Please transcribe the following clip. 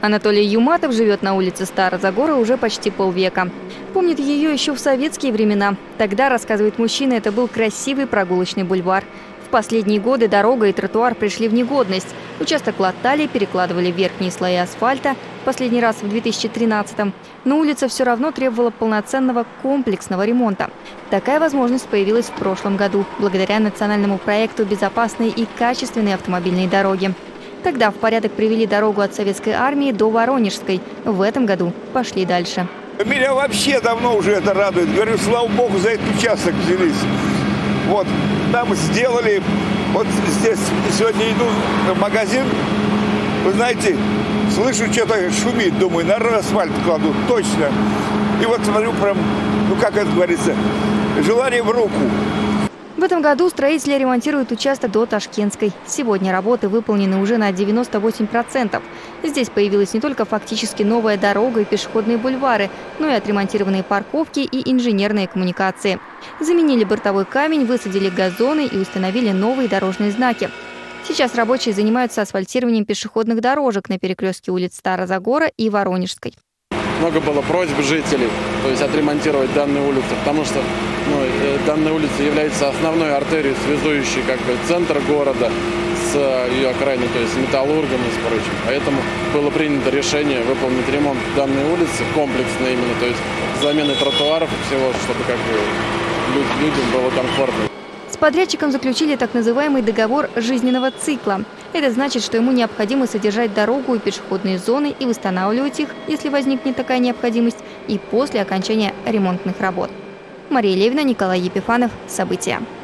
Анатолий Юматов живет на улице Старозагора уже почти полвека. Помнит ее еще в советские времена. Тогда, рассказывает мужчина, это был красивый прогулочный бульвар. В последние годы дорога и тротуар пришли в негодность. Участок латали, перекладывали верхние слои асфальта, последний раз в 2013-м. Но улица все равно требовала полноценного комплексного ремонта. Такая возможность появилась в прошлом году, благодаря национальному проекту «Безопасные и качественные автомобильные дороги». Тогда в порядок привели дорогу от Советской армии до Воронежской. В этом году пошли дальше. Меня вообще давно уже это радует. Говорю, слава богу, за этот участок взялись. Вот, там сделали. Вот здесь сегодня иду в магазин. Вы знаете, слышу, что-то шумит. Думаю, наверное, асфальт кладут. Точно. И вот смотрю, прям, ну как это говорится, желание в руку. В этом году строители ремонтируют участок до Ташкентской. Сегодня работы выполнены уже на 98%. Здесь появилась не только фактически новая дорога и пешеходные бульвары, но и отремонтированные парковки и инженерные коммуникации. Заменили бортовой камень, высадили газоны и установили новые дорожные знаки. Сейчас рабочие занимаются асфальтированием пешеходных дорожек на перекрестке улиц Старозагора и Воронежской. Много было просьб жителей, то есть отремонтировать данную улицу, потому что данная улица является основной артерией, связующей центр города с ее окраиной, то есть с металлургом и с прочим. Поэтому было принято решение выполнить ремонт данной улицы комплексно именно, то есть замены тротуаров и всего, чтобы людям было комфортно. С подрядчиком заключили так называемый договор жизненного цикла. Это значит, что ему необходимо содержать дорогу и пешеходные зоны и восстанавливать их, если возникнет такая необходимость, и после окончания ремонтных работ. Мария Левина, Николай Епифанов. События.